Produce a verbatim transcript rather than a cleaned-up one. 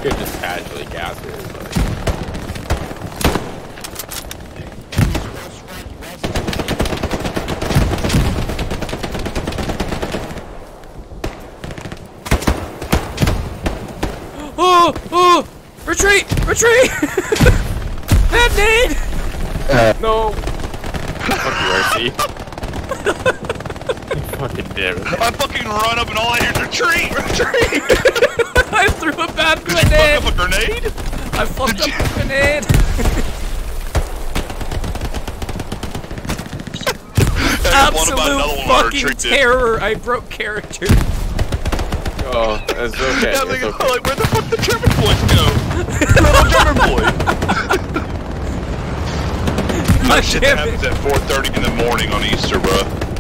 could just casually gas it. Oh! Oh! Retreat! Retreat! Bad nade! Uh, no! Fuck you, R C. Fucking damn it. I fucking run up and all I hear is retreat! Retreat! I threw a bad Did grenade! you fuck up a grenade? I fucked Did up you... a grenade! Absolute fucking terror! I broke character. Oh, that's okay. Yeah, it's like, okay. like, where the fuck the German boys go? Little German boy! That shit happens at four thirty in the morning on Easter, bro.